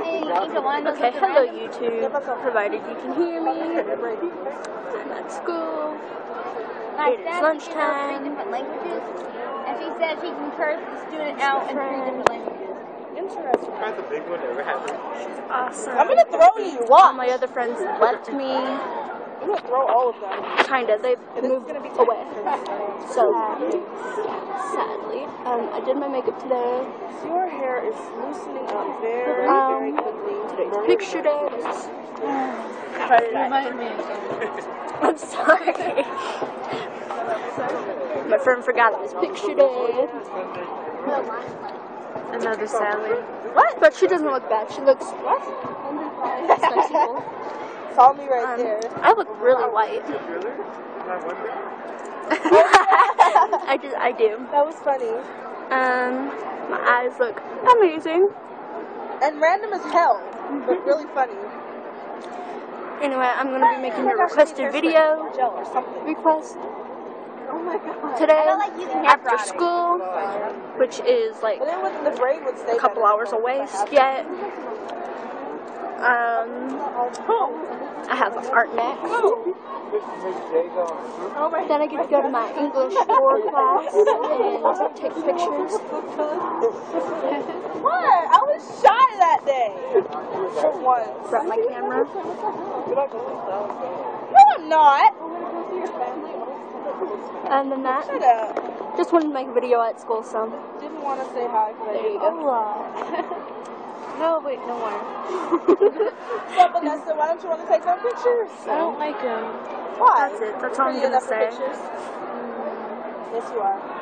Okay, hello YouTube, provided you can hear me. I'm at school. It is lunchtime. And she says she can curse the student out in 3 different languages. Interesting. That's the big one that ever happened. Awesome. I'm gonna throw you. Watch. All my other friends left me. I'm gonna throw all of them. Kinda. They moved away. So sadly, I did my makeup today. Your hair is loosening up very quickly. Today's picture day. Remind me. I'm sorry. My friend forgot it was picture day. Another Sally. What? But she doesn't look bad. She looks what? Sexy. Follow me right there. I look really white. I do. That was funny. My eyes look amazing. And random as hell, but really funny. Anyway, I'm gonna be making a requested video request Oh my god. today after school, which is like But then the braid would stay a couple hours away yet. I have art next. Then I get to go to my English 4 class and take pictures. What? I was shy that day. For once. Brought my camera. No, I'm not. And then that, Shut up. just wanted to make a video at school, so Didn't want to say hi. there you go. No, wait, no more. What's up, Vanessa? Why don't you want to take some pictures? I don't like them. Why? That's it. That's all I'm Pretty gonna enough for say. pictures? Yes, you are.